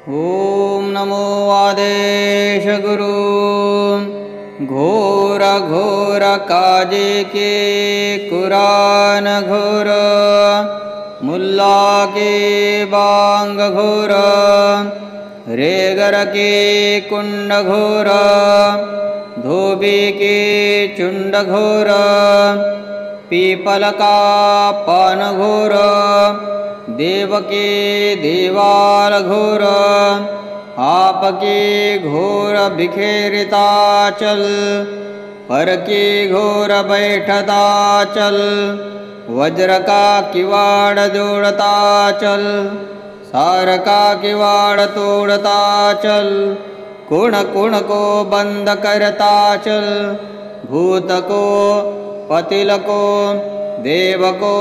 ओम नमो आदेश गुरु। घोर घोर काजे के कुरान घोर, मुल्ला के बांग घोर, रेगर के कुंड घोर, धोबी के चुंड घोर, पीपल का पान घोर, देव के देवाल घोर, आपके घोर बिखेरता चल, पर के घोर बैठता चल, वज्र का किवाड़ जोड़ता चल, सार का किवाड़ तोड़ता चल, कुण कुण को बंद करता चल, भूत को पतिल को देव को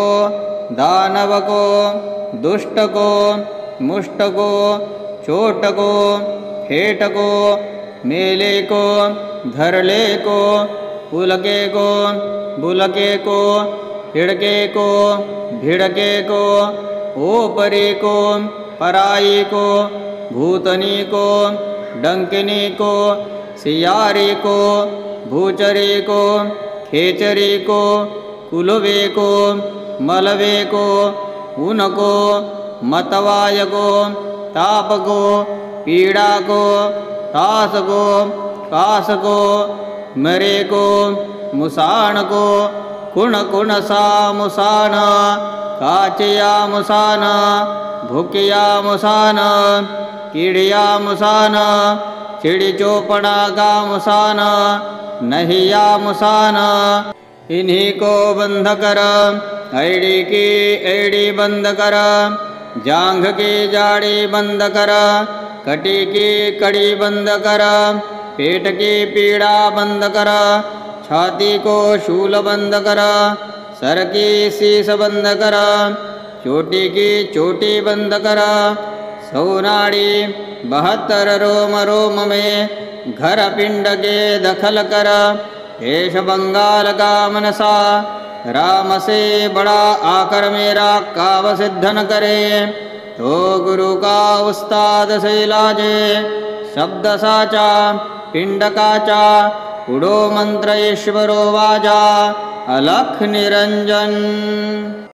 दानव को दुष्ट को मुष्ट को चोट को फेट को मेले को धरले को पुलके को बुलके को हिड़के को भिड़के को ओपरी को पराई को भूतनी को डंकिनी को सियारी को भूचरी को खेचरी को कुलवे को मलवे को ऊन को मतवाय को ताप को पीड़ा को तास को कास को मरे को मुसान को कुण कुण सा मुसान, काचया मुसान, भुकिया मुसान, कीड़िया मुसान, चिड़ी चोपड़ा का मुसान, नहिया मुसान। इन्हीं को बंध कर ऐड़ी की ऐड़ी बंद कर, जांघ की जाड़ी बंद कर, कटी की कड़ी बंद कर, पेट की पीड़ा बंद कर, छाती को शूल बंद कर, सर की शीस बंद कर, चोटी की चोटी बंद कर, सौनाड़ी 72 रोम रोम में घर पिंड के दखल कर, देश बंगाल का मनसा राम से बड़ा आकर मेरा काव सिद्ध न करे, तो गुरु का उस्ताद से लाजे, शब्द साचा पिंड काचा, उड़ो मंत्र ईश्वरो वाजा, अलख निरंजन।